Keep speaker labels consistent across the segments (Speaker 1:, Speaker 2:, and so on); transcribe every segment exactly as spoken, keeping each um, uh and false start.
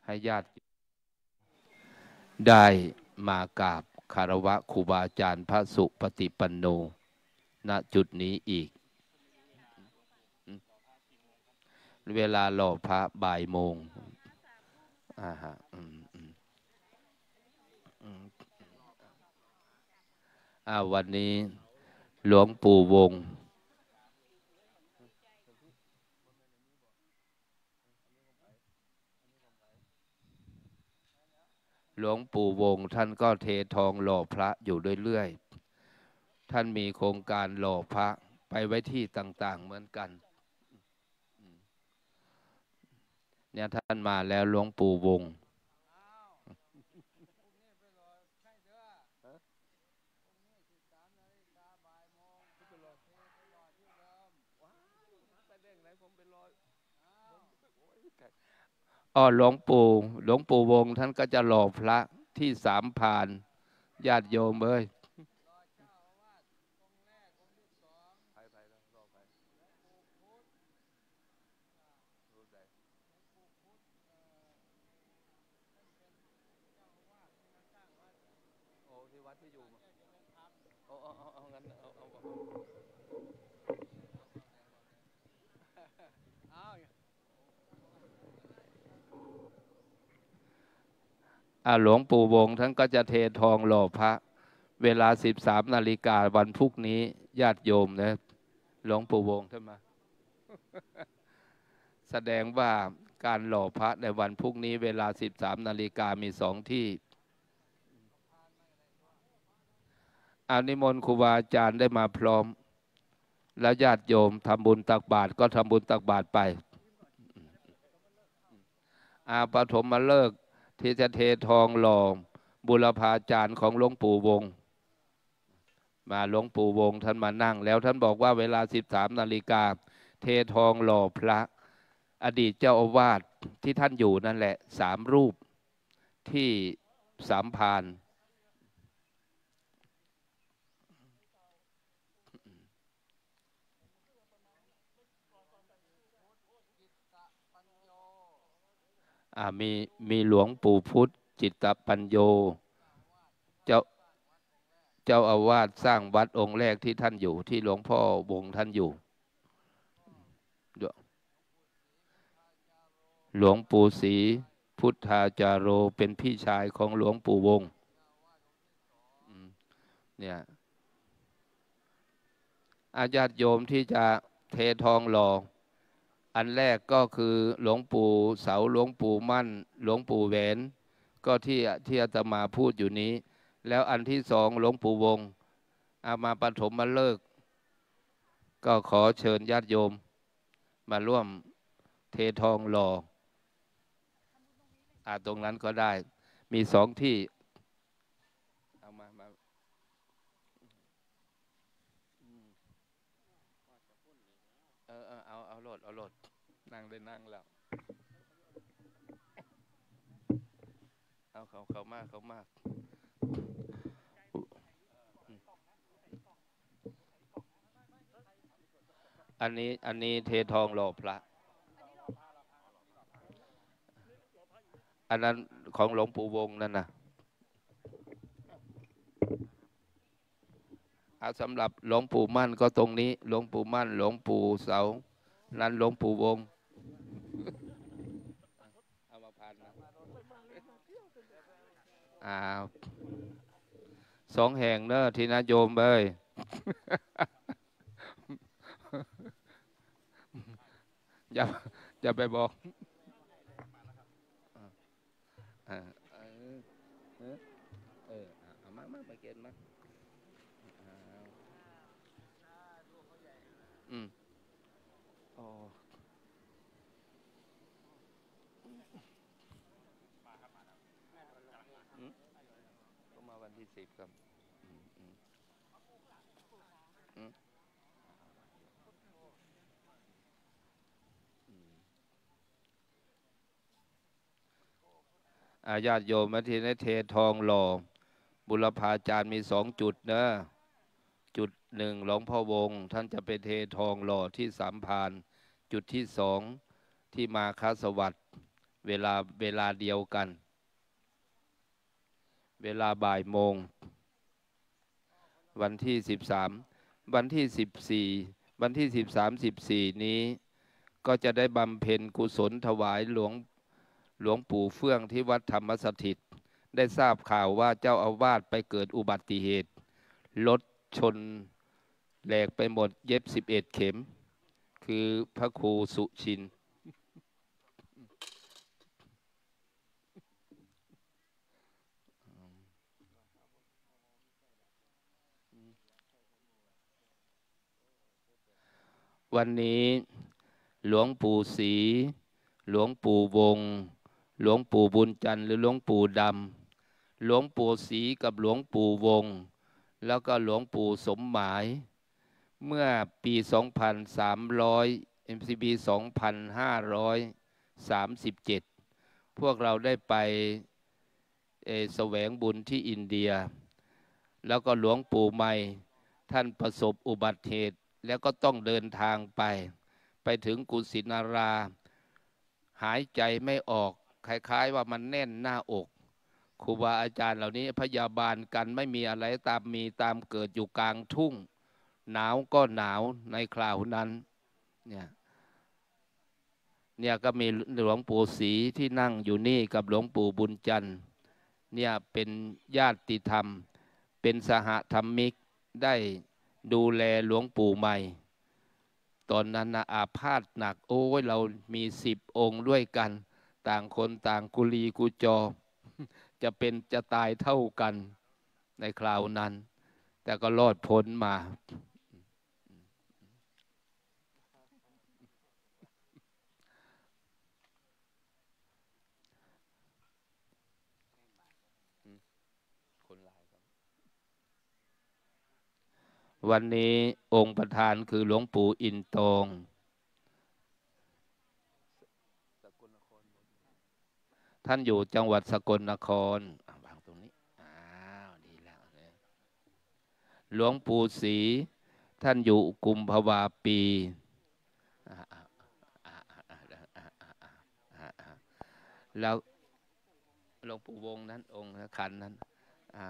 Speaker 1: ให้ญาติได้มากราบคารวะครูบาอาจารย์พระสุปฏิปันโนณจุดนี้อีกเวลาหล่อพระบ่ายโมงอ่าฮะอืมอืมอืมอ่าวันนี้หลวงปู่วงหลวงปู่วงท่านก็เททองหล่อพระอยู่เรื่อยๆท่านมีโครงการหล่อพระไปไว้ที่ต่างๆเหมือนกันเนี่ยท่านมาแล้วหลวงปู่วงอ๋อหลวงปู่หลวงปู่วงท่านก็จะหล่อพระที่สามพรานญาติโยมเอ้ยอ่าหลวงปู่วงท่านก็จะเททองหล่อพระเวลาสิบสามนาฬิกาวันพรุ่งนี้ญาติโยมนะหลวงปู่วงท่านมาแสดงว่าการหล่อพระในวันพรุ่งนี้เวลาสิบสามนาฬิกามีสองที่อานิมนต์ครูบาอาจารย์ได้มาพร้อมแล้วญาติโยมทำบุญตักบาตรก็ทำบุญตักบาตรไปอาปฐมฤกษ์ที่จะเททองหล่อบุรพาจารย์ของหลวงปู่วงมาหลวงปู่วงท่านมานั่งแล้วท่านบอกว่าเวลาสิบสามนาฬิกาเททองหล่อพระอดีตเจ้าอาวาสที่ท่านอยู่นั่นแหละสามรูปที่สามพรานอ่ามีมีหลวงปู่พุทธจิตตปัญโยเจ้าเจ้าอาวาสสร้างวัดองค์แรกที่ท่านอยู่ที่หลวงพ่อวงท่านอยู่หลวงปู่ศรีพุทธาจาโรเป็นพี่ชายของหลวงปู่วงเนี่ยอาญาติโยมที่จะเททองหล่ออันแรกก็คือหลวงปู่เสาหลวงปู่มั่นหลวงปู่แหวนก็ที่ที่อาตมาพูดอยู่นี้แล้วอันที่สองหลวงปู่วงอามาปฐมมาเลิกก็ขอเชิญญาติโยมมาร่วมเททองหล่ออาตรงนั้นก็ได้มีสองที่เอามามาเออเออเอาเอาโหลดเอาโหลดนั่งได้นั่งแล้วเอาเขาเขามากเขามากอันนี้อันนี้เททองหล่อพระอันนั้นของหลวงปู่วงนั่นนะสำหรับหลวงปู่มั่นก็ตรงนี้หลวงปู่มั่นหลวงปู่เสานั้นหลวงปู่วงเอามาพันนะอ่าสองแห่งเนอะที่นะโยมเอ้ยอย่าอย่าไปบอกเออเออเออเอามามาไปเกณฑ์มาอืมอ๋อก็มาวันที่สิบครับอืมอืมอืมอืมอาญาติโยมมาที่นเททองหล่อบุรพาจารย์มีสองจุดนะจุดหนึ่งหลวงพ่อวงท่านจะไปเททองหล่อที่สามพรานจุดที่สองที่มาคาสวัสดิ์เวลาเวลาเดียวกันเวลาบ่ายโมงวันที่สิบสามวันที่สิบสี่วันที่สิบสามสิบสี่นี้ก็จะได้บำเพ็ญกุศลถวายหลวงหลวงปู่เฟื่องที่วัดธรรมสถิตได้ทราบข่าวว่าเจ้าอาวาสไปเกิดอุบัติเหตุรถชนแหลกไปหมดเย็บสิบเอ็ดเข็มคือพระครูสุชินวันนี้หลวงปู่ศรีหลวงปู่วงหลวงปู่บุญจันทร์หรือหลวงปู่ดำหลวงปู่ศรีกับหลวงปู่วงแล้วก็หลวงปู่สมหมายเมื่อปีสองพันสามร้อย เอ็ม ซี บี สองพันห้าร้อยสามสิบเจ็ดพวกเราได้ไปเอแสวงบุญที่อินเดียแล้วก็หลวงปู่ใหม่ท่านประสบอุบัติเหตุแล้วก็ต้องเดินทางไปไปถึงกุสินาราหายใจไม่ออกคล้ายๆว่ามันแน่นหน้าอกครูบาอาจารย์เหล่านี้พยาบาลกันไม่มีอะไรตามมีตามเกิดอยู่กลางทุ่งหนาวก็หนาวในคราวนั้นเนี่ยเนี่ยก็มีหลวงปู่ศรีที่นั่งอยู่นี่กับหลวงปู่บุญจันทร์เนี่ยเป็นญาติธรรมเป็นสหธรรมิกได้ดูแลหลวงปู่ใหม่ตอนนั้นนะอาพาธหนักโอ้ยเรามีสิบองค์ด้วยกันต่างคนต่างกุลีกุจอจะเป็นจะตายเท่ากันในคราวนั้นแต่ก็รอดพ้นมาวันนี้องค์ประธานคือหลวงปู่อินตองท่านอยู่จังหวัดสกลนครวางตรงนี้อ้าวดีแล้วหลวงปู่ศรีท่านอยู่กุมภาวาปีแล้วหลวงปู่วงนั้นองค์ขันนั้นอ่า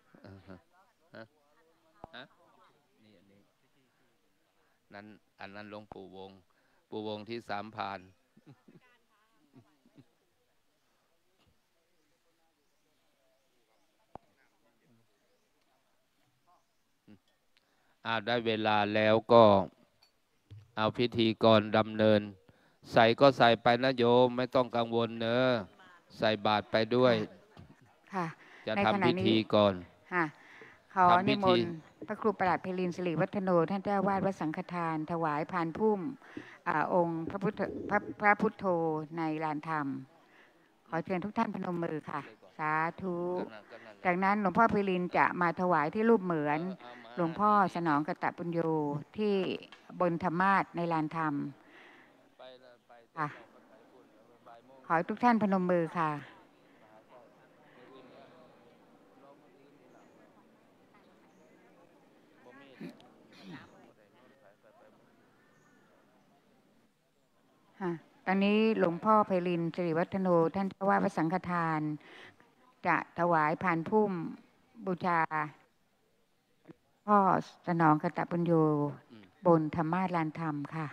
Speaker 1: นี่อันนี้นั้นอันนั้นหลวงปู่วงปู่วงที่สามพานอ่าได้เวลาแล้วก็เอาพิธีกรดำเนินใส่ก็ใส่ไปนะโยมไม่ต้องกังวลเนอะใส่บาตรไปด้วย
Speaker 2: ค่ะ
Speaker 1: จะทำพิธีก่อน
Speaker 2: ค่ะขอนิมนต์พระครูประหลัดเพลินสิริวัฒโนท่านเจ้าวาดวัดสังฆทานถวายพานพุ่มอองค์พระพุทธพระพระพุทโธในลานธรรมขอเชิญทุกท่านพนมมือค่ะสาธุจากนั้นหลวงพ่อเพลินจะมาถวายที่รูปเหมือนหลวงพ่อสนองกตปุญโญที่บนธรรมาสน์ในลานธรรมค่ะขอทุกท่านพนมมือค่ะตอนนี้หลวงพ่อไพลินสิริวัฒโนท่านเจ้าวาดวัดสังฆทานจะถวายพานพุ่มบูชาพ่อสนองกตปุญโญบนธรรมาสน์ลานธรรมค่ะ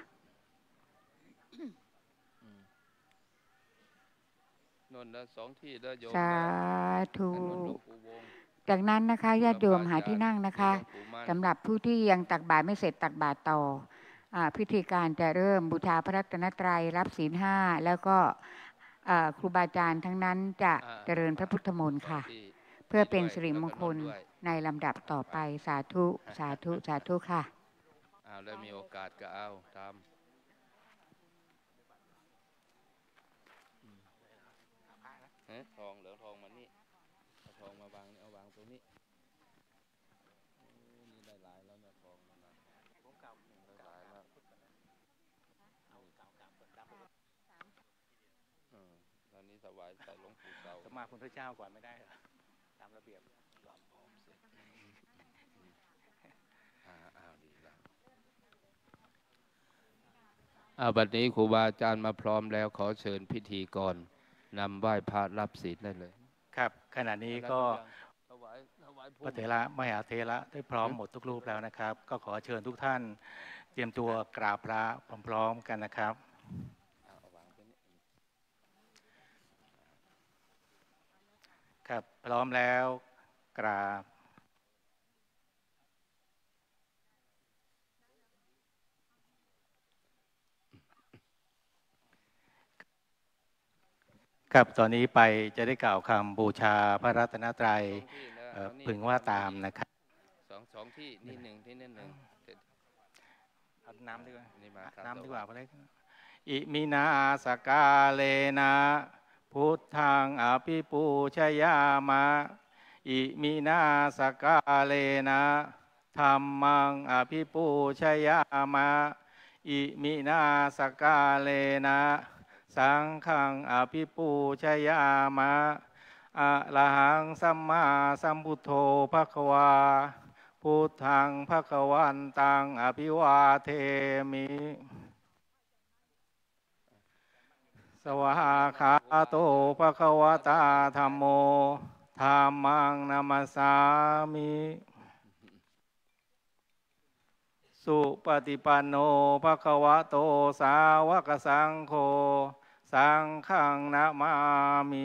Speaker 2: สาธุจากนั้นนะคะญาติโยมหาที่นั่งนะคะสำหรับผู้ที่ยังตักบาตรไม่เสร็จตักบาตรต่อพิธีการจะเริ่มบูชาพระรัตนตรัยรับศีลห้าแล้วก็ครูบาอาจารย์ทั้งนั้นจะเจริญพระพุทธมนต์ค่ะเพื่อเป็นสิริมงคลในลำดับต่อไปสาธุสาธุสาธุค่ะ
Speaker 1: เอาแล้วมีโอกาสก็เอาทำทองเหลืองทองมานี่เอาทองมาวางเอาวางตรงนี้นี่ได้หลายแล้วเนี่ยทองมันนะได้หลายแล้วตอนนี้ถวายใส่หลวงปู่เก่า
Speaker 3: จะมาคุณพระเจ้าก่อนไม่ได้ตามระเบียบ
Speaker 1: รอมพร้อมเสร็จอ่าอ้าวดีแล้วอาบัดนี้ครูบาอาจารย์มาพร้อมแล้วขอเชิญพิธีกรนำไหว้พระรับศีลได้เลย
Speaker 3: ครับขณะนี้ก็พระเถระมหาเถระได้พร้อมหมดทุกรูปแล้วนะครับ ก็ขอเชิญทุกท่านเตรียมตัวกราบพระพร้อมๆกันนะครับครับพร้อมแล้วกราบครับตอนนี้ไปจะได้กล่าวคำบูชาพระรัตนตรัยพึงว่าตามนะครับ
Speaker 1: สองสองที่นี่หนึ่งที่นี่หนึ่ง
Speaker 3: เอาน้ำดีกว่า
Speaker 1: น้
Speaker 3: ำดีกว่าเลยอิมินาสกาเลนะพุทธังอภิปูชยามะอิมินาสกาเลนะธัมมังอภิปูชยามะอิมินาสกาเลนะสังฆังอภิปูชยามะอะระหังสัมมาสัมพุทโธภควาพุทธังภควันตังอภิวาเทมิสวากขาโตภควตาธัมโมธัมมังนัมสสามิสุปฏิปันโนภควโตสาวกสังโฆสังฆังนะมามิ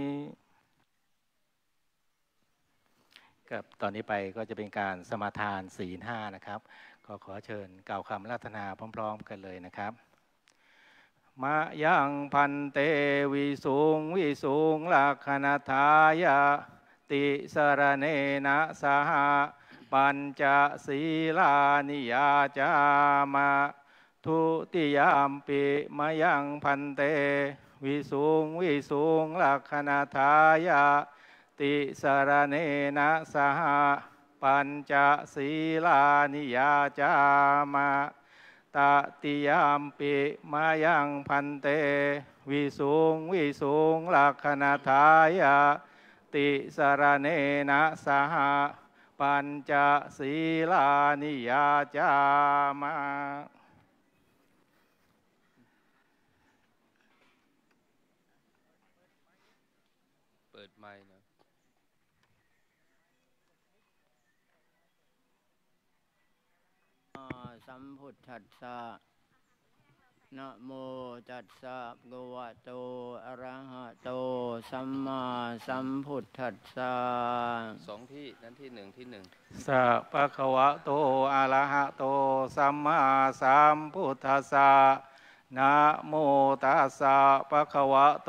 Speaker 3: ครับตอนนี้ไปก็จะเป็นการสมาทานศีลห้านะครับก็ขอเชิญกล่าวคำราตนาพร้อมๆกันเลยนะครับมะยังพันเตวิสุงวิสุงลักขณทายะติสรเนนะสหปัญจศีลานิยาจามะทุติยามปิมะยังพันเตวิสุงวิสุงลักขณทายะติสรเนนะสหปัญจศีลานิยาจามะตติยามปิมายังพันเตวิสุงวิสุงลักขณทายะติสรเนนะสหปัญจศีลานิยาจามะ
Speaker 1: เปิดไมค์นะ
Speaker 4: สัมพุทธัสสะนะโมตัสสะภะคะวะโตอะระหะโตสัมมาสัมพุทธัสสะ
Speaker 1: สองที่นั้นที่หนึ่งที่หนึ่ง
Speaker 3: สัพพะคะวะโตอะระหะโตสัมมาสัมพุทธัสสะนะโมตัสสะภะคะวะโต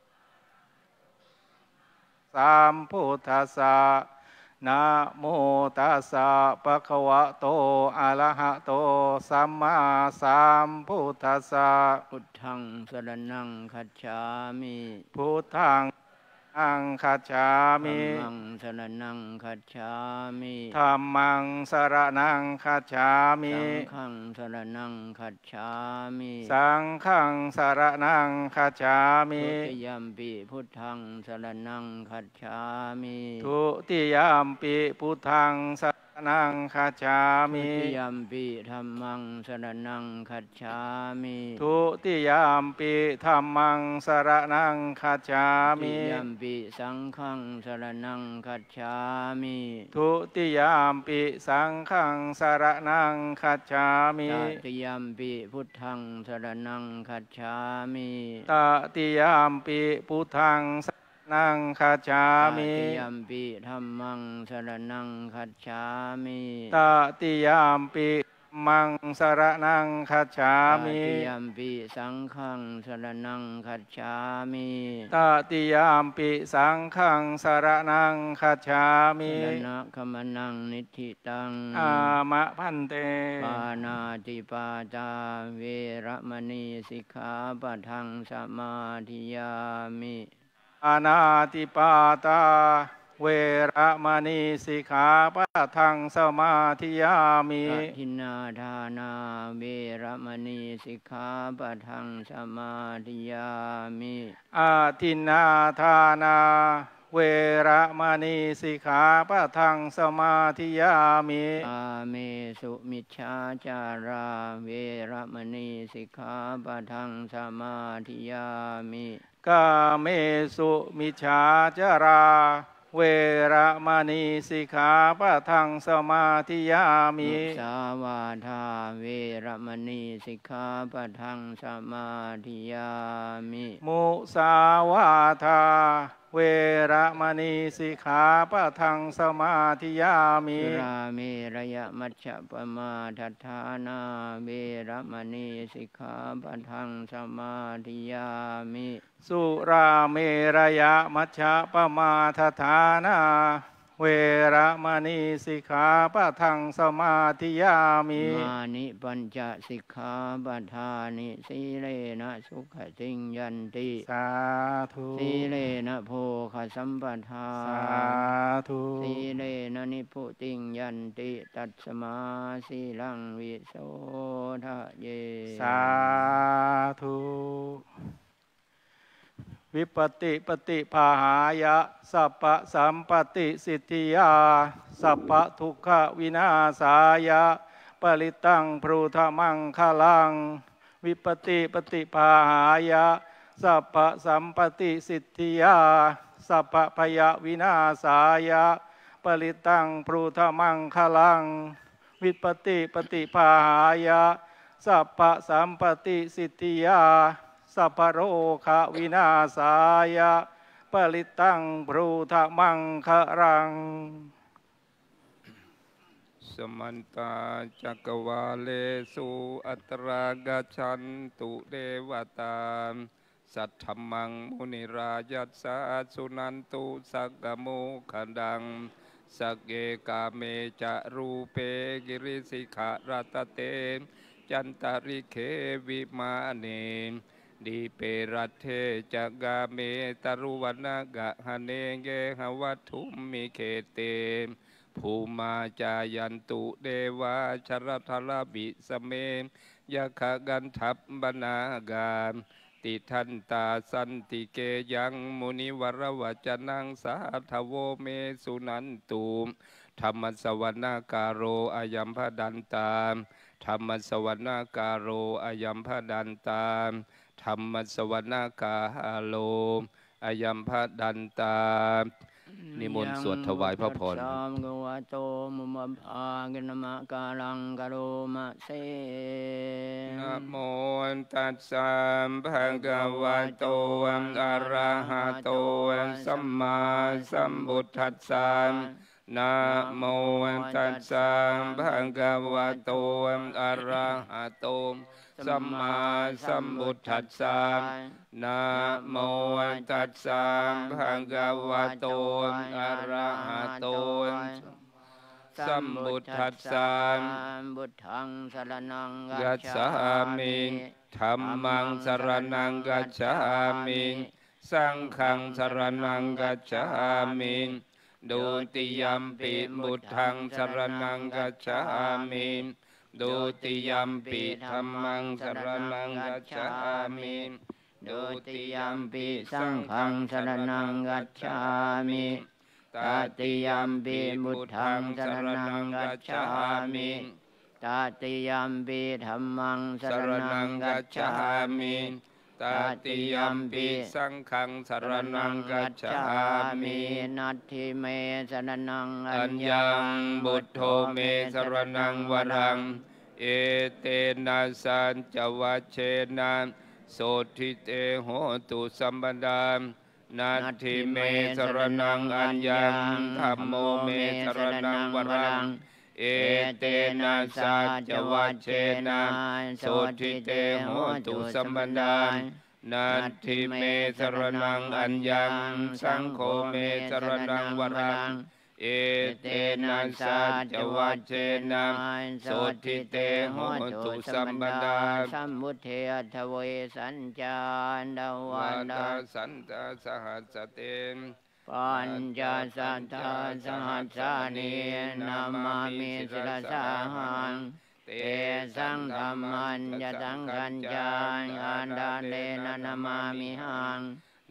Speaker 3: สัมพุทธัสสะนะโมตัสสะภะคะวะโตอะระหะโตสัมมาสัมพุทธัสสะ
Speaker 4: พุทธังสรณังคัจฉามิ
Speaker 3: พุทธังอังคัจฉามิ
Speaker 4: ธัมมังสรณังคัจฉามิ
Speaker 3: ธัมมังสรณังคัจฉามิ
Speaker 4: สังฆังสรณังคัจฉามิ
Speaker 3: สังฆังสรณังคัจฉามิ
Speaker 4: ทุติยัมปิพุทธังสรณังคัจฉามิ
Speaker 3: ทุติยัมปิพุทธังสรณังคัจฉามิ
Speaker 4: ทุติยัมปิธัมมังสรณังคัจฉามิ
Speaker 3: ทุติยัมปิธัมมังสรณังคัจฉามิ
Speaker 4: ทุติยัมปิสังฆังสรณังคัจฉามิ
Speaker 3: ทุติยัมปิสังฆังสรณังคัจฉามิ
Speaker 4: ตติยัมปิพุทธังสรณังคัจฉามิ
Speaker 3: ตติยัมปิพุทธังสรณังคัจฉามิ
Speaker 4: ตติยัมปิธัมมังสรณังคัจฉามิ
Speaker 3: ตติยัมปิมังสรณังคัจฉามิ
Speaker 4: ตติยัมปิสังฆังสรณังคัจฉามิ
Speaker 3: ตติยัมปิสังฆังสรณังคัจฉามิ
Speaker 4: สรณะคัมนังนิธิตัง
Speaker 3: อามะพันเต
Speaker 4: ปานาติปาตาเวระมณีสิกขาปะทังสมาธิยามิ
Speaker 3: ปานาติปาตาเวระมณีสิกขาปะทังสมาธิยามิ
Speaker 4: อทินนาทานาเวระมณีสิกขาปะทังสมาธิยามิ
Speaker 3: อาทินนาทานาเเวระมณีสิกขาปะทังสมาธิยามิ
Speaker 4: กาเมสุมิจฉาจาราเวระมณีสิกขาปะทังสมาธิยามิ
Speaker 3: กาเมสุมิจฉาจาราเวระมณีสิกขาปะทังสมาธิยามิ
Speaker 4: มุสาวาทาเวระมณีสิกขาปะทังสมาธิยามิ
Speaker 3: มุสาวาทาเวระมณีสิกขาปะทังสมาธิยามิ
Speaker 4: สุราเมระยะมัชฌะปมาทัฏฐานาเวระมณีสิกขาปะทังสมาธิยามิ
Speaker 3: สุราเมรยะมัชฌะปมาทฐานาเวระมณีสิกขาปะทังสมาธิยามิ
Speaker 4: มานิปัญจสิกขาปทานิสีเลนะสุขติงยันติ
Speaker 3: สาธุ
Speaker 4: สีเลนะโภคสัมปทา
Speaker 3: สาธุ
Speaker 4: สีเลนะนิพุติงยันติตัสสมาสีลังวิโสทะเย
Speaker 3: สาธุวิปติปฏิภาหายะสัพพะสัมปติสิทธิยาสัพพะทุกขวินาศายะปริตังพรูธมังคลังวิปติปฏิภาหายะสัพพะสัมปติสิทธิยาสัพพะพยวินาศายะปริตังพรูธมังคลังวิปติปฏิภาหายะสัพพะสัมปติสิทธิยาสัพพะโรคะวินาศายะปริตังพรูธมังคะรัง
Speaker 1: สมันตาจักวาเลสุอัตรากชันตุเดวตาสัทธมังมุนิรายัสสะสุนันตุสักกโมขดังสักเกกาเมจะรูเปกิริสิขารตเตจันตริเควิมาเนดีเปรัตเทจักาเมตรุวันนกะหะเนเกหวัตถุมมิเคเตภูมาจายันตุเดวาชรทลบิสเมยะขะกันทับบนากามติทันตาสันติเกยังมุนิวรวจนังสาทโวเมสุนันตุธรรมสวนาการโรอายัมพดันตามธรรมสวนาการโรอายัมพดันตามธรรมสวนาคาโลอายัมพดันตามนิมนต์สวดถวายพระพร
Speaker 4: ยังวัฏสามกวาโตมุมภากินมะกาลังกโรมะเส
Speaker 1: นะโมตัสสะภะคะวะโตอะระหะโตสัมมาสัมพุทธัสสะนะโมตัสสะภะคะวะโตอะระหะโตสัมมาสัมพุทธัสสะนะโมตัสสะภะคะวะโตอะระหะโตสัมพุทธัสสะ
Speaker 4: บุตทังสรณัง
Speaker 1: กั
Speaker 4: กั
Speaker 1: จ
Speaker 4: จ
Speaker 1: ฉา
Speaker 4: ฉา
Speaker 1: มิ
Speaker 4: มิ
Speaker 1: ธัมมังสรณังกัจฉามิ สังฆังสรณังกัจฉามิดุติยัมปิพุทธังสรณังกัจฉามิดุติยัมปิธัมมังสรณังกัจฉามิดุติยัมปิสังฆังสรณังกัจฉามิตติยัมปิพุทธังสรณังกัจฉามิตติยัมปิธัมมังสรณังกัจฉามิตติยัมปิสังฆังสรณังกัจฉามิ
Speaker 4: นัตถิเมสรณังอั
Speaker 1: อั
Speaker 4: ญ
Speaker 1: ญ
Speaker 4: ญั
Speaker 1: ญั
Speaker 4: ง
Speaker 1: งบุตโธเมสรณังวรังเอเตนะสัญจวัชเชนะโสทิเตโหตุสัมปดานัตถิเมสรณังอัญญังธัมโมเมสรณังวรังเอเตนะสัจจวัชเชนะโสทิเตโหตุสัมปดานัตถิเมสรณังอัญญังสังโฆเมสรณังวรังเอเตนะสัจจวัชเชนะโสทิเตโหตุสัมปดา
Speaker 4: สัมมุทเทอทเวสัญจารดาวั
Speaker 1: วาน
Speaker 4: ดา
Speaker 1: ดาสันตาสหัสเตน
Speaker 4: ปัญจสัทธาสหัสสานีนามามิสิรสาหังเตสังธรรมันยสังกัญจายอันดาเลนะนามามิหัง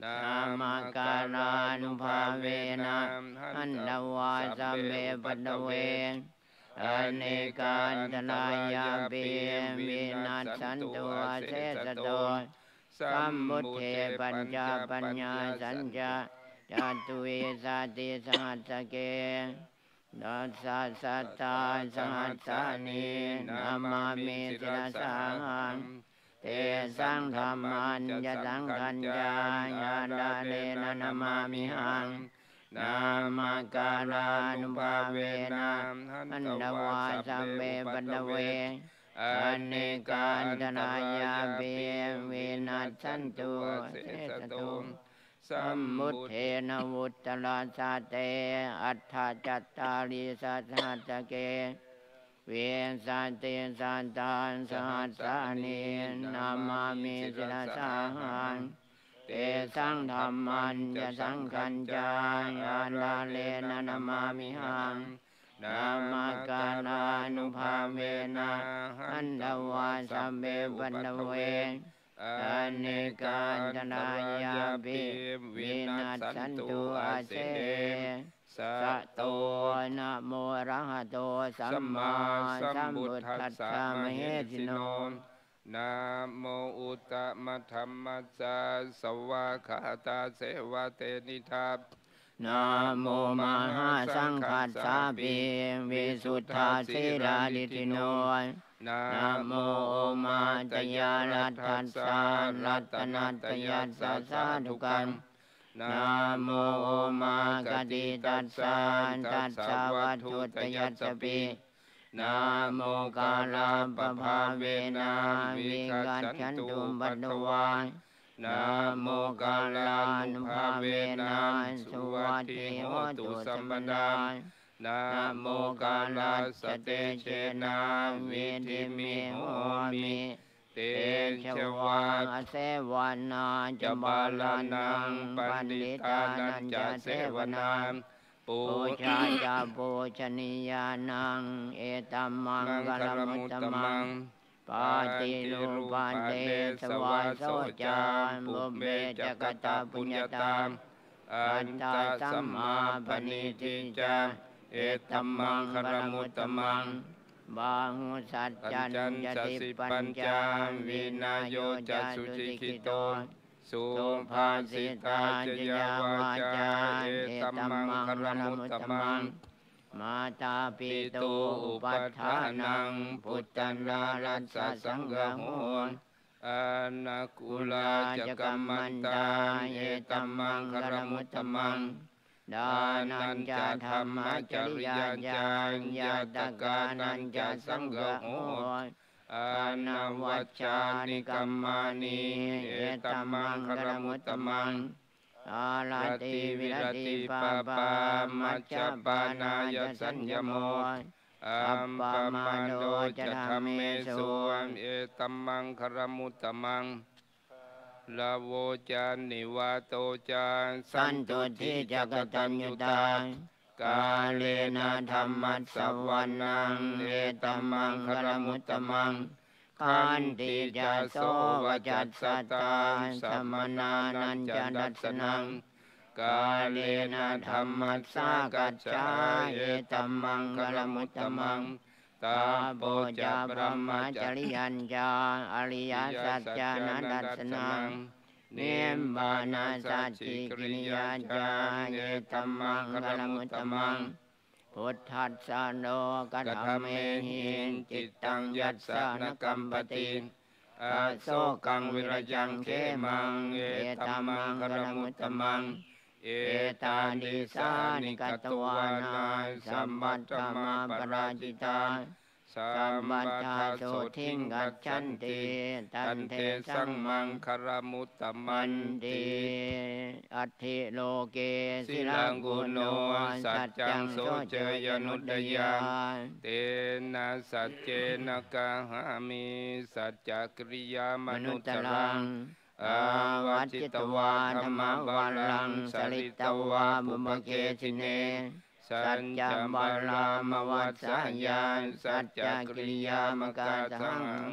Speaker 1: นา
Speaker 4: ธรรมการานุภาเวนะหันตวาสัมเบปัตเวอเนกาอันตรายาเปวินาศสันตุอาเสสโตสัมมุทเทปัญญาปัญญาสัญญาจตุเวสาติสหัสสเกดัสสะสัตตาสหัสสานีนามามิสิรสังเตสังธรรมันยะสังคัญญายาดาเลนะนามามิหังนามการานุภาเวนะหันตวาสัมเบปัตเวอเนกาอันตรายาเปวินาศสันตุเสสตุ สัมมุทเทนวุตตราสาเตอัฏฐจัตตาริสัทธัตเกเวสันติสันตานสหัสสานีนามามิสิรสังเตสังธรรมันจะสังคัญจายาลาเลนะนามามิหังนามการานุภาเวนะหันตวาสัมเบปัตเวอเนกาอันตรายาเปวินาศสันตุอาเสสะโตนะโมอะระหะโตสัมมาสัมพุทธัสสะมเหสิโน
Speaker 1: นะโมอุตตมะธัมมัสสะสวากขาตาเสวะเตนิทัพ
Speaker 4: นะโมมหาสังฆัสสะปิวิสุทธาสีลาลิติโนนะโมมาตยารัตถัสสะรัตนัตยัสสะสาธุกังนะโมมากติตัสสะตัสสะวัตถุตยัสสะปินะโมกาลาปภาเวนะวิกัจฉันตุปัตตวานะโมกาลานุภาเวนะสุวัตถิโหตุสัมปดานะโมกาลาสเตเชนะวิธิมิโหมิเตชะวาเสวนาจะบาลานังปันดิตานันจะเสวนามปูชาจาปูชนียานังเอตัมมังกลมุตตมังปาติรูปันเตสวาโสจามบุเบจักตาปุญญาตามอันตาสัมมาปณิทิจาเอตัมมังคารมุตตมังบาหุสัจจันยติปัญจาวินาโยจัสสุจิกิโตสุภาสิตาจยาวาจาเอตัมมังคารมุตตมังมาตาปิตุอุปัฏฐานังพุทธันลารัสสะสังฆโห
Speaker 1: อนาคุลาจะกัมมันตาเอตัมมังคารมุตตมัง
Speaker 4: ดานันจะธรรมจริยาญาญญาตกานันจะสังฆโห
Speaker 1: อานาวัชฌานิกัมมานิเอตัมมังคารมุตตมัง
Speaker 4: อาลาติวิรติปาปามัจจปานายสัญญโม
Speaker 1: อัมปมาโนจะธรรมเมสุเอตัมมังคารมุตตมังลาโวจานิวาโตจา
Speaker 4: สันตุทิจักตัญญุตากาเลนะธรรมัสสวรนังเอตัมมังคารมุตตมังขันติจัสโสวจัสสตาสัมมนานันจะดัสสนังกาเลนะธรรมัสสากัจจาเอตัมมังคารมุตตมังตาโปจาปรมจริยัญญาอริยสัจจานัดัสสนังเนมบานาสัจจิกริยาจาเอตัมมังคารมุตตมังพุทธัสสะโนกัตถเมหิจิตตังยัสสะนกัมปติอาโสกังวิรยังเขมังเอตัมมังคารมุตตมังเอตานิสานิกัตวานาสัมบัตตมาปราจิตาสัมบัตถาโสทิงกัจฉันติตันเทสังมัง
Speaker 1: คารมุตตมัน
Speaker 4: ติอัตถิโลเกศิลังกุโนสัจจังโสเจยนุตยา
Speaker 1: เตนะสัจเจนะกะหามิสัจจกริยามนุตรัง
Speaker 4: อาวัจจิตวาธรรมวาลังสลิตวาบุมเกสิเนสัจจะบาลามวัสสยานสัจจะกิริยามกาทัง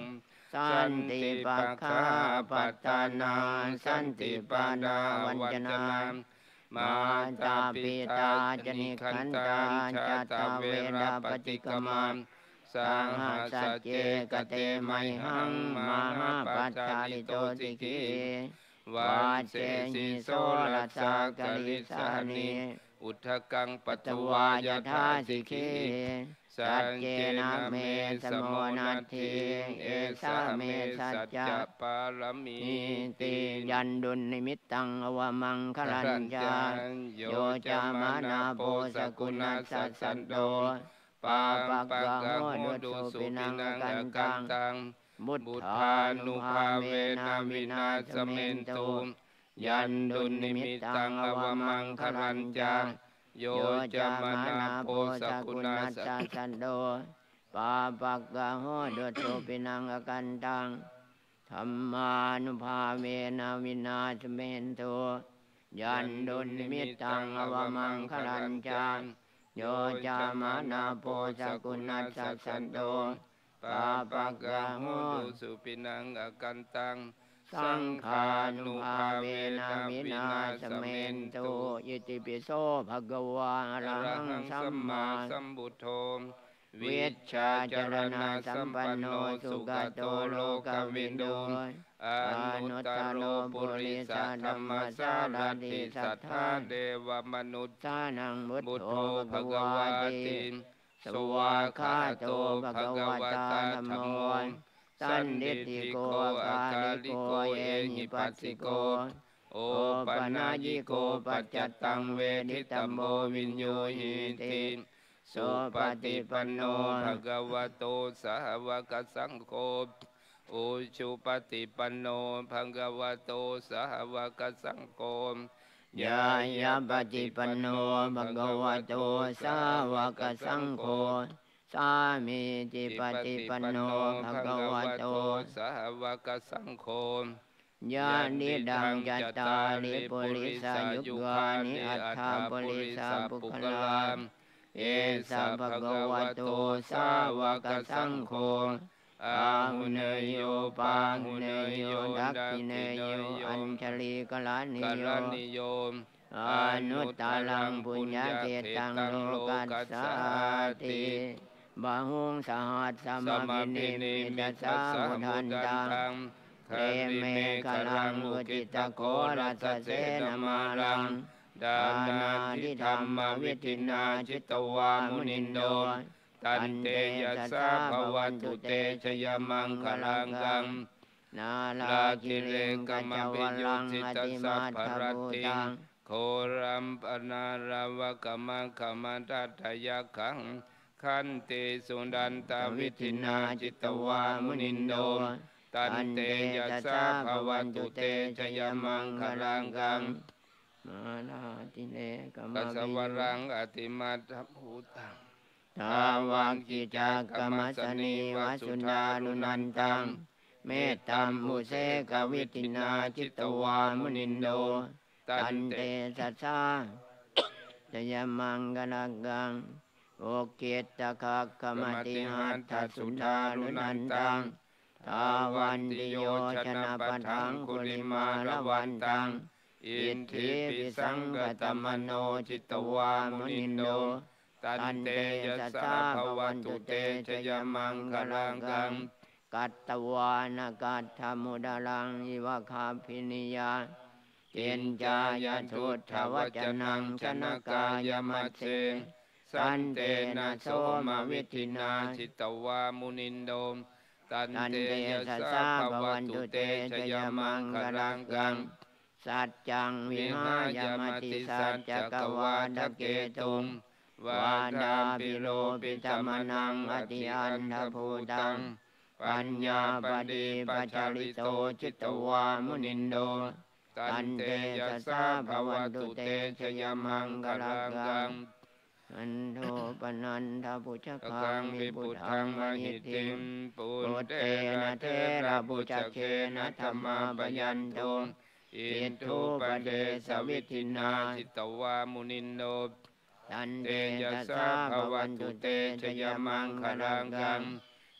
Speaker 4: สันติปัคคาปัตตานาสันติปานาวัญจนามาตาปิตาจนิขันตาจตาเวราปฏิกมาสังหสัจเจกเตไมหังมหาปัจจาริโตติกีวันเสสิโสรัสสากลิสานีอุทธกังปัตวายทาสิกีสัจเจนะเมสโมนัตถิเอสะเมสัจจะปารมีติยันดุลนิมิตตังอวมังคลัญญาโยจามนาโปสกุณัสสสันโดปาปักกะโหดุสุปินังกันตังบุตธานุภาเวนะวินาศเมนตุยันดุลนิมิตตังอวมังคลัญญาโยจามนาโปสกุณัสสสันโดปาปักกะโหดุสุปินังกันตังธรรมานุภาเวนะวินาศเมนตุยันดุลนิมิตตังอวมังคลัญญาโยจามนาโปสกุณัสสสันโดปาปักกะโหดุสุปินังอกันตังสังฆานุภาเวนะวินาศเมนตุอิติปิโสภะคะวะอะระหังสัมมาสัมพุทโธวิชชาจารณะสัมปันโนสุขโตโลกวินโดอนุตตโรปุริสธรรมสารติสัทธาเทวมนุษย์สานังพุทโธภะคะวะติสวากขาโตภะคะวะตาธัมโมสันนิธิโกอาคาลิโกเอหิปัสสิโกโอปนายิโกปัจจตังเวทิตัมโมวินโยหิติโสปฏิปันโนภะคะวะโตสาวกสังโฆโอชุปฏิปันโนภะคะวะโตสาวกสังโฆยายาปฏิปันโนภะคะวะโตสาวกสังโฆสามีจิปฏิปันโนภะคะวะโตสาวกสังโฆญาณิดังจัตตาริปุริสายุกานิอัฏฐาปุริสาปุคลาเอสะภะคะวะโตสาวกสังโฆอาหุเนยโยปาหุเนยโยดักขิเนยโยอัญชลีกลานิโยอนุตตรังปุญญเกตังโลกัสสาติบาหุงสหัสสมาพินิมิตสามุทันตังเทเมฆลังอุจิตโกรัสเสนมาลังดานาทิธรรมวิทินาจิตวามุนินโดตันเตยัสสะภวันตุเตชยมังคลังกังนาลาคิเลกมวิญญูจิตสัพพรติโครัมปนาราวกมังขมันตัตยขังขันติสุดันตวิทินาจิตวามุนินโดตันเตยัสสะภวันตุเตชยมังคลังกังมาลาติเลกมกัสวรังอติมัตถภูตังทาวังกิจักกมัสนีวสุนดานุนันตังเมตตัมมุเสกวิทินาจิตวามุนินโดตันเตสัสสะชยมังคลังกังโอเกตตะคะกมติหัตถสุนดานุนันตังทาวันติโยชนะปะทังคุลิมาละวันตังอินทิปิสังกตมโนจิตวามุนินโดตันเตยัสสะภวันตุเตชยมังคลังกังกัตตวานกัตถมุดลังอิวะคาภินิยาเจนจายทุตถวจนังชนกายมัสเสสันเตนะโสมวิทินาจิตวามุนินโดตันเตยัสสะภวันตุเตชยมังคลังกังสัจจังวิหายมติสัจจกวาทเกตุงวาดาปิโลปิตมนังอติอันทภูตังปัญญาปฏิปัจจริโตจิตวามุนินโดตันเตยัสสะภวันตุเตชยมังคลังกังอันโทปนันทปุจคังวิปุถังมหิติมปุตเตนะเทระปุจเคนะธรรมาปยันโตอิทุปเดสวิทินาจิตวามุนินโดตันเตยัสสะภวันตุเตชยมังคลังกัง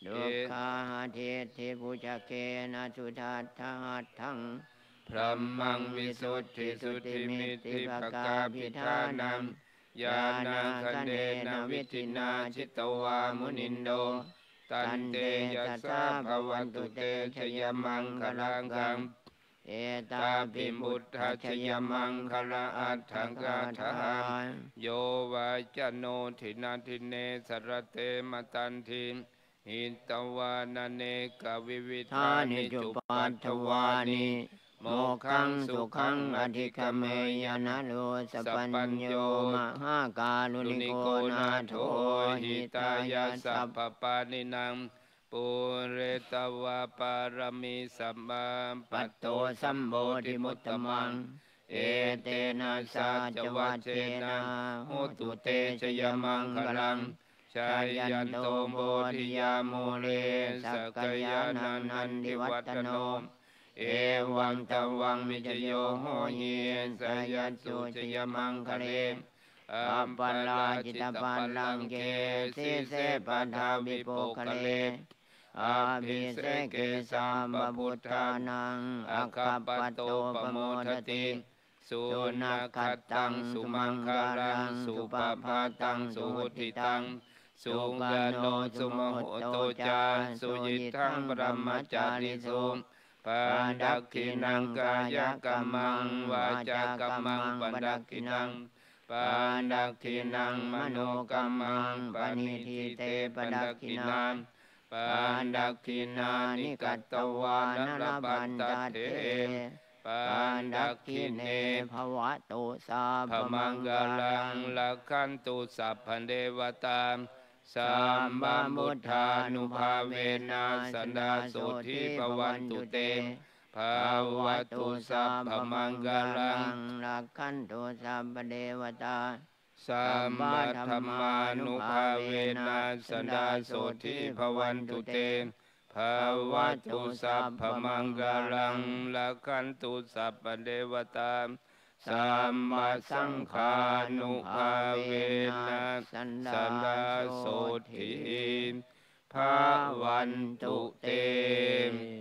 Speaker 4: ดุขาเทติปุจเกนะสุทัตถหัตถัง
Speaker 1: พระมังวิสุทธิสุทธิมิตติภกาภิธานังญาณังคะเนนะวิธินาชิตวามุนินโดตันเตยัสสะภวันตุเตชยมังคลังกัง
Speaker 4: เอตา
Speaker 1: ตา
Speaker 4: ปิ
Speaker 1: ปิ
Speaker 4: มุ
Speaker 1: มุ
Speaker 4: ต
Speaker 1: ตถะชยมังคละอัตถังกาถาโยวาจโนทินาทิเนสรเตมตันทิหิตวานเนกวิวิธา
Speaker 4: ทา
Speaker 1: นิ
Speaker 4: นิจุ
Speaker 1: จุ
Speaker 4: ปั
Speaker 1: ปั
Speaker 4: ฏ
Speaker 1: ฏ
Speaker 4: ฐ
Speaker 1: ฐ
Speaker 4: วาว
Speaker 1: า
Speaker 4: นิ
Speaker 1: นิ
Speaker 4: โม
Speaker 1: โม
Speaker 4: ขั
Speaker 1: ขั
Speaker 4: ง
Speaker 1: ง
Speaker 4: สุ
Speaker 1: สุ
Speaker 4: ขั
Speaker 1: ขั
Speaker 4: ง
Speaker 1: ง
Speaker 4: อ
Speaker 1: อ
Speaker 4: ธิ
Speaker 1: ธิ
Speaker 4: ก
Speaker 1: ก
Speaker 4: เม
Speaker 1: เม
Speaker 4: ย
Speaker 1: ย
Speaker 4: นะ
Speaker 1: นะ
Speaker 4: โลส
Speaker 1: สัพ
Speaker 4: ปั
Speaker 1: ปั
Speaker 4: ญ
Speaker 1: ญ
Speaker 4: โย
Speaker 1: โย
Speaker 4: มหากาลุ
Speaker 1: ลุ
Speaker 4: นิ
Speaker 1: นิ
Speaker 4: โก
Speaker 1: โก
Speaker 4: นา
Speaker 1: นา
Speaker 4: โถ
Speaker 1: โถ
Speaker 4: หิ
Speaker 1: หิ
Speaker 4: ตา
Speaker 1: ตาย
Speaker 4: ยั
Speaker 1: า
Speaker 4: ส
Speaker 1: สั
Speaker 4: สั
Speaker 1: พ
Speaker 4: พ
Speaker 1: พปานินังปุเรตวาปารมีสัมมาปั
Speaker 4: ปั
Speaker 1: ต
Speaker 4: ต
Speaker 1: โต
Speaker 4: โต
Speaker 1: สั
Speaker 4: สั
Speaker 1: ม
Speaker 4: ม
Speaker 1: โพ
Speaker 4: โพ
Speaker 1: ธิ
Speaker 4: ธิ
Speaker 1: มุ
Speaker 4: มุ
Speaker 1: ต
Speaker 4: ต
Speaker 1: ต
Speaker 4: ต
Speaker 1: มั
Speaker 4: มั
Speaker 1: ง
Speaker 4: ง
Speaker 1: เอ
Speaker 4: เอ
Speaker 1: เต
Speaker 4: เต
Speaker 1: นะ
Speaker 4: นะ
Speaker 1: สั
Speaker 4: สั
Speaker 1: จ
Speaker 4: จ
Speaker 1: วั
Speaker 4: วั
Speaker 1: ช
Speaker 4: ช
Speaker 1: เช
Speaker 4: เช
Speaker 1: นะ
Speaker 4: นะ
Speaker 1: โห
Speaker 4: โห
Speaker 1: ตุ
Speaker 4: ตุ
Speaker 1: เต
Speaker 4: เต
Speaker 1: ช
Speaker 4: ช
Speaker 1: ย
Speaker 4: ย
Speaker 1: มั
Speaker 4: มั
Speaker 1: ง
Speaker 4: ง
Speaker 1: ค
Speaker 4: ค
Speaker 1: ลั
Speaker 4: ลั
Speaker 1: ง
Speaker 4: ง
Speaker 1: ชา
Speaker 4: ชาย ยั
Speaker 1: ยั
Speaker 4: น
Speaker 1: น
Speaker 4: โต
Speaker 1: โต
Speaker 4: โพ
Speaker 1: โพ
Speaker 4: ธิ
Speaker 1: ธิ
Speaker 4: ยาย
Speaker 1: า
Speaker 4: โม
Speaker 1: โม
Speaker 4: เล
Speaker 1: เล
Speaker 4: สั
Speaker 1: ส
Speaker 4: ก
Speaker 1: ก
Speaker 4: กาย
Speaker 1: ายา
Speaker 4: นั
Speaker 1: นั
Speaker 4: ง
Speaker 1: น
Speaker 4: นั
Speaker 1: นั
Speaker 4: น
Speaker 1: น
Speaker 4: ทิ
Speaker 1: ทิ
Speaker 4: วั
Speaker 1: วั
Speaker 4: ต
Speaker 1: ต
Speaker 4: โน
Speaker 1: โน เอ
Speaker 4: เอ
Speaker 1: วั
Speaker 4: วั
Speaker 1: ง
Speaker 4: ง
Speaker 1: ต
Speaker 4: ต
Speaker 1: วั
Speaker 4: วั
Speaker 1: ง
Speaker 4: ง
Speaker 1: มิ
Speaker 4: มิ
Speaker 1: จ
Speaker 4: จ
Speaker 1: โย
Speaker 4: โย
Speaker 1: โห
Speaker 4: โห
Speaker 1: เย
Speaker 4: เย
Speaker 1: ส
Speaker 4: ส
Speaker 1: ยั
Speaker 4: ยั
Speaker 1: ส
Speaker 4: ส
Speaker 1: สุ
Speaker 4: สุ
Speaker 1: ช
Speaker 4: ช
Speaker 1: ย
Speaker 4: ย
Speaker 1: มั
Speaker 4: มั
Speaker 1: ง
Speaker 4: ง
Speaker 1: คะ
Speaker 4: คะ
Speaker 1: เล
Speaker 4: เล
Speaker 1: อั
Speaker 4: อั
Speaker 1: ม
Speaker 4: ป
Speaker 1: ป
Speaker 4: ป
Speaker 1: ลา
Speaker 4: ลา
Speaker 1: รา
Speaker 4: จิ
Speaker 1: จิ
Speaker 4: ต
Speaker 1: ต
Speaker 4: ปั
Speaker 1: ปั
Speaker 4: ล
Speaker 1: ล
Speaker 4: ลั
Speaker 1: ลั
Speaker 4: ง
Speaker 1: ง
Speaker 4: เก
Speaker 1: เก
Speaker 4: สิ
Speaker 1: สิ
Speaker 4: เส
Speaker 1: เส
Speaker 4: ป
Speaker 1: ป
Speaker 4: ทา
Speaker 1: ทา
Speaker 4: วิ
Speaker 1: วิ
Speaker 4: โป
Speaker 1: โป
Speaker 4: คะ
Speaker 1: คะ
Speaker 4: เล
Speaker 1: เล
Speaker 4: อา
Speaker 1: อา
Speaker 4: ภิ
Speaker 1: ภิ
Speaker 4: เส
Speaker 1: เส
Speaker 4: เก
Speaker 1: เก
Speaker 4: สั
Speaker 1: สั
Speaker 4: ม
Speaker 1: ม
Speaker 4: ป
Speaker 1: ป
Speaker 4: พุ
Speaker 1: พุ
Speaker 4: ท
Speaker 1: ท
Speaker 4: ธา
Speaker 1: ธา
Speaker 4: นัง
Speaker 1: อ
Speaker 4: อั
Speaker 1: คั
Speaker 4: คั
Speaker 1: ป
Speaker 4: ป
Speaker 1: ป
Speaker 4: ป
Speaker 1: โต
Speaker 4: โต
Speaker 1: ป
Speaker 4: ป
Speaker 1: โม
Speaker 4: โม
Speaker 1: ท
Speaker 4: ท
Speaker 1: ติ
Speaker 4: ติ
Speaker 1: สุ
Speaker 4: สุ
Speaker 1: นั
Speaker 4: นั
Speaker 1: ข
Speaker 4: ข
Speaker 1: ขัต
Speaker 4: ตั
Speaker 1: ตั
Speaker 4: ง
Speaker 1: ง สุ
Speaker 4: สุ
Speaker 1: มั
Speaker 4: มั
Speaker 1: ง
Speaker 4: ง
Speaker 1: ค
Speaker 4: คา
Speaker 1: ลั
Speaker 4: ลั
Speaker 1: ง
Speaker 4: ง
Speaker 1: สุ
Speaker 4: สุ
Speaker 1: ป
Speaker 4: ป
Speaker 1: ป
Speaker 4: ภา
Speaker 1: า
Speaker 4: ตั
Speaker 1: ตั
Speaker 4: ง
Speaker 1: ง
Speaker 4: สุ
Speaker 1: สุ
Speaker 4: หุ
Speaker 1: หุ
Speaker 4: ติ
Speaker 1: ติ
Speaker 4: ตั
Speaker 1: ตั
Speaker 4: ง
Speaker 1: ง
Speaker 4: สุ
Speaker 1: สุ
Speaker 4: ป
Speaker 1: กา
Speaker 4: โน
Speaker 1: โน
Speaker 4: สุ
Speaker 1: สุ
Speaker 4: โม
Speaker 1: ม
Speaker 4: โห
Speaker 1: โห
Speaker 4: โต
Speaker 1: โต
Speaker 4: จา
Speaker 1: จา
Speaker 4: สุ
Speaker 1: สุ
Speaker 4: ยิ
Speaker 1: ยิ
Speaker 4: ทั
Speaker 1: ทั
Speaker 4: ง
Speaker 1: ง
Speaker 4: ป
Speaker 1: ป
Speaker 4: ร
Speaker 1: ร
Speaker 4: ม
Speaker 1: ม
Speaker 4: จา
Speaker 1: จา
Speaker 4: ริ
Speaker 1: ริ
Speaker 4: โส
Speaker 1: สุปา
Speaker 4: ปา
Speaker 1: ดั
Speaker 4: ดั
Speaker 1: ก
Speaker 4: ก
Speaker 1: ขิ
Speaker 4: ขิ
Speaker 1: นั
Speaker 4: นั
Speaker 1: ง
Speaker 4: ง
Speaker 1: กาก
Speaker 4: าย
Speaker 1: ย
Speaker 4: ก
Speaker 1: ก
Speaker 4: ร
Speaker 1: ร
Speaker 4: ร
Speaker 1: ร
Speaker 4: มั
Speaker 1: มั
Speaker 4: ง
Speaker 1: ง
Speaker 4: วาว
Speaker 1: า
Speaker 4: จา
Speaker 1: จาก
Speaker 4: ก
Speaker 1: ร
Speaker 4: ร
Speaker 1: ร
Speaker 4: ร
Speaker 1: มัง
Speaker 4: มัง
Speaker 1: ปัน
Speaker 4: ป
Speaker 1: ดั
Speaker 4: ดั
Speaker 1: ก
Speaker 4: ก
Speaker 1: ขิ
Speaker 4: ขิ
Speaker 1: นั
Speaker 4: นั
Speaker 1: ง
Speaker 4: ง
Speaker 1: ปา
Speaker 4: ปา
Speaker 1: ดั
Speaker 4: ดั
Speaker 1: ก
Speaker 4: ก
Speaker 1: ขิ
Speaker 4: ขิ
Speaker 1: นั
Speaker 4: นั
Speaker 1: ง
Speaker 4: ง
Speaker 1: ม
Speaker 4: ม
Speaker 1: โน
Speaker 4: โน
Speaker 1: ก
Speaker 4: ก
Speaker 1: ร
Speaker 4: ร
Speaker 1: ร
Speaker 4: ร
Speaker 1: มั
Speaker 4: มั
Speaker 1: ง
Speaker 4: ง
Speaker 1: ป
Speaker 4: ป
Speaker 1: ณิ
Speaker 4: ณิ
Speaker 1: ทิ
Speaker 4: ทิ
Speaker 1: เต
Speaker 4: เต
Speaker 1: ป
Speaker 4: ป
Speaker 1: ดั
Speaker 4: ดั
Speaker 1: ก
Speaker 4: ก
Speaker 1: ขิ
Speaker 4: ขิ
Speaker 1: นั
Speaker 4: นาง
Speaker 1: ปา
Speaker 4: ปา
Speaker 1: ดั
Speaker 4: ดั
Speaker 1: ก
Speaker 4: ก
Speaker 1: ขิ
Speaker 4: ขิ
Speaker 1: นา
Speaker 4: นา
Speaker 1: นิ
Speaker 4: นิ
Speaker 1: กั
Speaker 4: กั
Speaker 1: ต
Speaker 4: ต
Speaker 1: ต
Speaker 4: ต
Speaker 1: วาว
Speaker 4: า
Speaker 1: นั
Speaker 4: น
Speaker 1: ร
Speaker 4: ร
Speaker 1: บั
Speaker 4: บั
Speaker 1: น
Speaker 4: น
Speaker 1: ต
Speaker 4: ต
Speaker 1: เถ
Speaker 4: เถ
Speaker 1: ปา
Speaker 4: ปา
Speaker 1: ดั
Speaker 4: ดั
Speaker 1: ก
Speaker 4: ก
Speaker 1: ขิ
Speaker 4: ขิ
Speaker 1: เน
Speaker 4: เนภวะโตสา
Speaker 1: พ
Speaker 4: พ
Speaker 1: มั
Speaker 4: มั
Speaker 1: ง
Speaker 4: ง
Speaker 1: ก
Speaker 4: กา
Speaker 1: ลั
Speaker 4: ลั
Speaker 1: ง
Speaker 4: ง
Speaker 1: ลักขันตุสัพพันเทวตาสั
Speaker 4: สั
Speaker 1: ม
Speaker 4: ม
Speaker 1: บั
Speaker 4: บั
Speaker 1: ม
Speaker 4: ม
Speaker 1: บุ
Speaker 4: บุ
Speaker 1: ท
Speaker 4: ท
Speaker 1: ธา
Speaker 4: ธา
Speaker 1: นุ
Speaker 4: นุ
Speaker 1: ภา
Speaker 4: ภา
Speaker 1: เว
Speaker 4: เว
Speaker 1: นั
Speaker 4: นะ
Speaker 1: สั
Speaker 4: สั
Speaker 1: น
Speaker 4: น
Speaker 1: ดา
Speaker 4: ดา
Speaker 1: โส
Speaker 4: โส
Speaker 1: ทิ
Speaker 4: ทิ
Speaker 1: ภ
Speaker 4: ภ
Speaker 1: วั
Speaker 4: วัน น
Speaker 1: ตุ
Speaker 4: ตุ
Speaker 1: เต
Speaker 4: เต
Speaker 1: ภา
Speaker 4: ภาว
Speaker 1: วั
Speaker 4: ะ
Speaker 1: ตุ
Speaker 4: ตุ
Speaker 1: สั
Speaker 4: สั
Speaker 1: พ
Speaker 4: พ
Speaker 1: พ
Speaker 4: พ
Speaker 1: มั
Speaker 4: มั
Speaker 1: ง
Speaker 4: ง
Speaker 1: ก
Speaker 4: กา
Speaker 1: ลั
Speaker 4: ลั
Speaker 1: ง
Speaker 4: งรักขันตุสัพพเดวตา
Speaker 1: สั
Speaker 4: สั
Speaker 1: ม
Speaker 4: ม
Speaker 1: มา
Speaker 4: มา
Speaker 1: ธ
Speaker 4: ธ
Speaker 1: ร
Speaker 4: ร
Speaker 1: ร
Speaker 4: ร
Speaker 1: มา
Speaker 4: มา
Speaker 1: นุ
Speaker 4: นุ
Speaker 1: ภา
Speaker 4: ภา
Speaker 1: เว
Speaker 4: เว
Speaker 1: นะ
Speaker 4: นะ
Speaker 1: สั
Speaker 4: สั
Speaker 1: น
Speaker 4: น
Speaker 1: ดา
Speaker 4: ดา
Speaker 1: โส
Speaker 4: โส
Speaker 1: ทิ
Speaker 4: ทิ
Speaker 1: ภ
Speaker 4: ภ
Speaker 1: วั
Speaker 4: วัน น
Speaker 1: ตุ
Speaker 4: ตุ
Speaker 1: เต
Speaker 4: เต
Speaker 1: ภา
Speaker 4: ภาว
Speaker 1: ะ
Speaker 4: ะ
Speaker 1: ตุ
Speaker 4: ตุ
Speaker 1: สั
Speaker 4: สั
Speaker 1: พ
Speaker 4: พ
Speaker 1: พ
Speaker 4: พ
Speaker 1: มั
Speaker 4: มั
Speaker 1: ง
Speaker 4: ง
Speaker 1: ก
Speaker 4: กา
Speaker 1: ลั
Speaker 4: ลั
Speaker 1: ง
Speaker 4: ง
Speaker 1: ลักขันตุสัพพเดวตาสั
Speaker 4: สั
Speaker 1: ม
Speaker 4: ม
Speaker 1: มา
Speaker 4: มา
Speaker 1: สั
Speaker 4: สั
Speaker 1: ง
Speaker 4: ง
Speaker 1: ฆา
Speaker 4: ฆา
Speaker 1: นุ
Speaker 4: นุ
Speaker 1: ภา
Speaker 4: ภา
Speaker 1: เว
Speaker 4: เว
Speaker 1: นะ
Speaker 4: นะ
Speaker 1: สั
Speaker 4: สั
Speaker 1: น
Speaker 4: น
Speaker 1: ดา
Speaker 4: ดา
Speaker 1: โส
Speaker 4: โส
Speaker 1: ทิ
Speaker 4: ทิ
Speaker 1: ภา
Speaker 4: ภา
Speaker 1: วั
Speaker 4: วัน น
Speaker 1: ตุ
Speaker 4: ตุ
Speaker 1: เต
Speaker 4: เต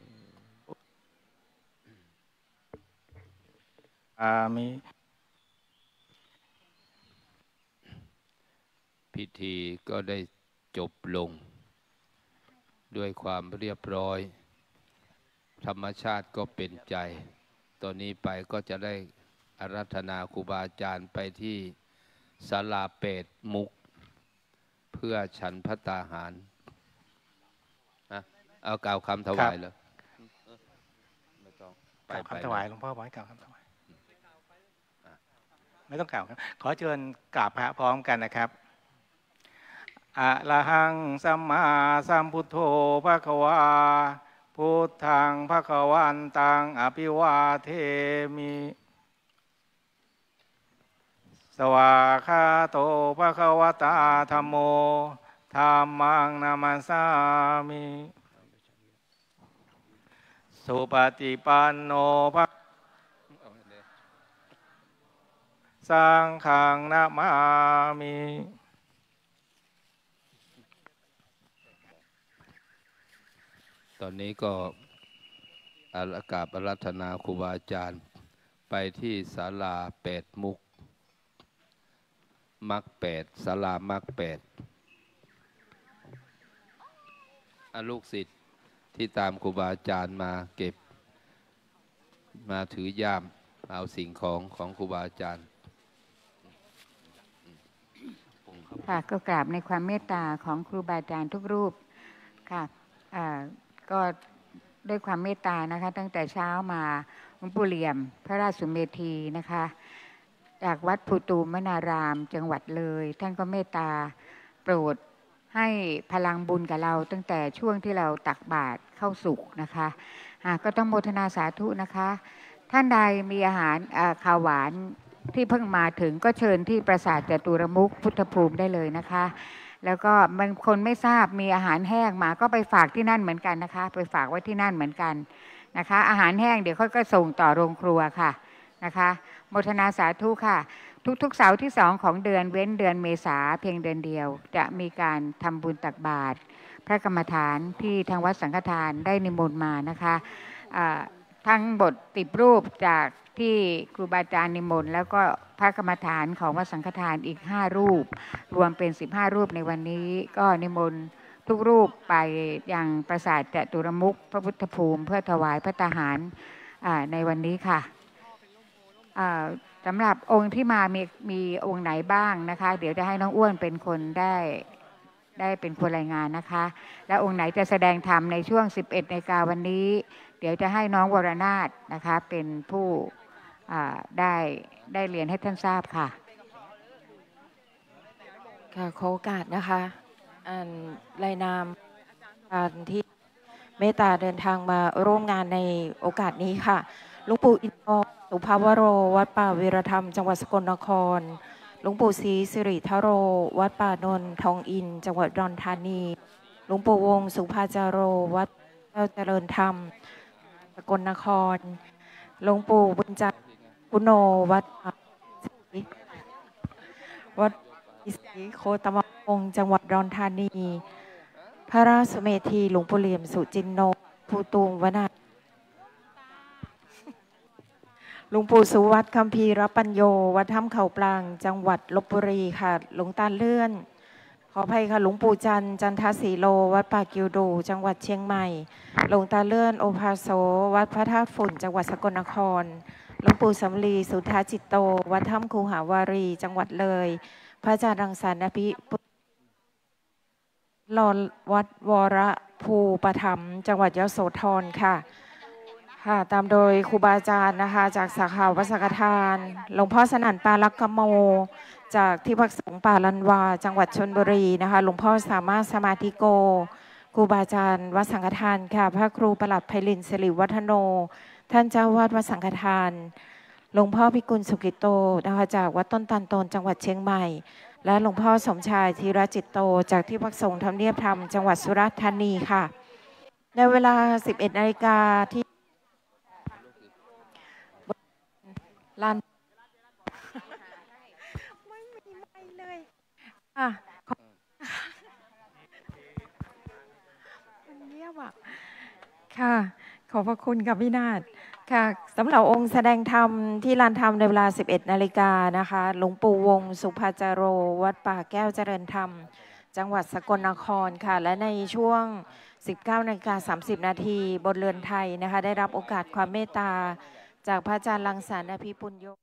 Speaker 3: อามิ
Speaker 1: พิธีก็ได้จบลงด้วยความเรียบร้อยธรรมชาติก็เป็นใจตอนนี้ไปก็จะได้อาราธนาครูบาอาจารย์ไปที่ศาลาเปตมุกเพื่อฉันภัตตาหารนะเอากล่าวคำถวายเลยไม่ต้องไป
Speaker 3: กล่าว
Speaker 1: ไป
Speaker 3: คำถวาย
Speaker 1: เลย
Speaker 3: หลวงพ่อบอกให้กล่าวคำถวายไม่ต้องกล่าวครับขอเชิญกราบพระพร้อมกันนะครับอะระหังสัมมาสัมพุทโธภควาพุทธังภควันตังอภิวาเทมิสวาคาโตภควตาธัมโมธัมมังนามัสสามิสุปฏิปันโนภะสังฆังนะมามิ
Speaker 1: ตอนนี้ก็อารากับอารัธนาครูบาอาจารย์ไปที่ศาลาแปดมุกมักแปดศาลามักแปดอาลูกศิษย์ที่ตามครูบาอาจารย์มาเก็บมาถือย่ามเอาสิ่งของของครูบาอาจารย์
Speaker 2: ค่ะก็กราบในความเมตตาของครูบาอาจารย์ทุกรูปค่ะก็ด้วยความเมตตานะคะตั้งแต่เช้ามาหลวงปู่เหลี่ยมพระราชสุเมธีนะคะจากวัดภูตูมวนารามจังหวัดเลยท่านก็เมตตาโปรดให้พลังบุญกับเราตั้งแต่ช่วงที่เราตักบาตรเข้าสุกนะคะก็ต้องโมทนาสาธุนะคะท่านใดมีอาหารข้าวหวานที่เพิ่งมาถึงก็เชิญที่ปราสาทจตุรมุขพุทธภูมิได้เลยนะคะแล้วก็บางคนไม่ทราบมีอาหารแห้งมาก็ไปฝากที่นั่นเหมือนกันนะคะไปฝากไว้ที่นั่นเหมือนกันนะคะอาหารแห้งเดี๋ยวเขาก็ส่งต่อโรงครัวค่ะนะคะโมทนาสาธุค่ะทุกๆเสาร์ที่สองของเดือนเว้นเดือนเมษาเพียงเดือนเดียวจะมีการทำบุญตักบาตรพระกรรมฐานที่ทางวัดสังฆทานได้นิมนต์มานะคะทั้งบทติบรูปจากที่ครูบาอาจารย์นิมนต์แล้วก็พระกรรมฐานของวัดสังฆทานอีกห้ารูปรวมเป็นสิบห้ารูปในวันนี้ก็นิมนต์ทุกรูปไปยังปราสาทจตุรมุขพระพุทธภูมิเพื่อถวายพระตาหารในวันนี้ค่ะสำหรับองค์ที่มามีมีองค์ไหนบ้างนะคะเดี๋ยวจะให้น้องอ้วนเป็นคนได้ได้เป็นคนรายงานนะคะและองค์ไหนจะแสดงธรรมในช่วงสิบเอ็ดนาฬิกาวันนี้เดี๋ยวจะให้น้องวรนาถนะคะเป็นผู้ได้ได้เรียนให้ท่านทราบค่ะ
Speaker 5: ค่ะขอโอกาสนะคะอ่านรายนามการที่เมตตาเดินทางมาร่วมงานในโอกาสนี้ค่ะหลวงปู่อินทร์สุภาวโรวัดป่าวีรธรรมจังหวัดสกลนครหลวงปู่ศรีสิริทโรวัดป่านนทองอินจังหวัดอุดรธานีหลวงปู่วงสุภาจาโรวัดแก้วเจริญธรรมสกลนครหลวงปู่บุญจันทร์กุโนวัดวัดศรีโคตมวงศ์จังหวัดอุดรธานีพระราชเมธีหลวงปู่เหลี่ยมสุจินโนภูตูมวนาหลวงปู่สุวัตคัมภีรปัญโยวัดถ้ำเขาปลางจังหวัดลพบุรีค่ะหลวงตาเลื่อนขออภัยค่ะหลวงปู่จันจันทศรีโลวัดป่ากิวดูจังหวัดเชียงใหม่หลวงตาเลื่อนโอภาโสวัดพระธาตุฝุ่นจังหวัดสกลนครหลวงปู่สำลีสุทธาจิตโตวัดถ้ำคูหาวารีจังหวัดเลยพระอาจารย์รังสรรค์อภิลอวัดวรภูปถัมภ์จังหวัดยโสธรค่ะค่ะตามโดยครูบาอาจารย์นะคะจากสาขาวัดสังฆทานหลวงพ่อสนั่นปาลักขโมจากที่พักสงฆ์ป่าลันวาจังหวัดชลบุรีนะคะหลวงพ่อสามารถสมาธิโกครูบาอาจารย์วัดสังฆทานค่ะพระครูประหลัดไพลินสิริวัฒโนท่านเจ้าวาดวัดสังฆทานหลวงพ่อพิกุลสุกิโตนะคะจากวัดต้นตันโตนจังหวัดเชียงใหม่และหลวงพ่อสมชายธีรจิตโตจากที่พักสงฆ์ทำเนียบธรรมจังหวัดสุราษฎร์ธานีค่ะในเวลา สิบเอ็ดนาฬิกาที่ลานไม่มีไม่เลยอ่ะมันเงียบอ่ะค่ะขอบพระคุณกับพี่นาฏค่ะสำหรับองค์แสดงธรรมที่ลานธรรมในเวลา สิบเอ็ดนาฬิกานะคะหลวงปู่วงสุภาจาโรวัดป่าแก้วเจริญธรรมจังหวัดสกลนครค่ะและในช่วง สิบเก้านาฬิกาสามสิบนาทีบนเรือนไทยนะคะได้รับโอกาสความเมตตาจากพระอาจารย์รังสรรค์อภิปุญโญ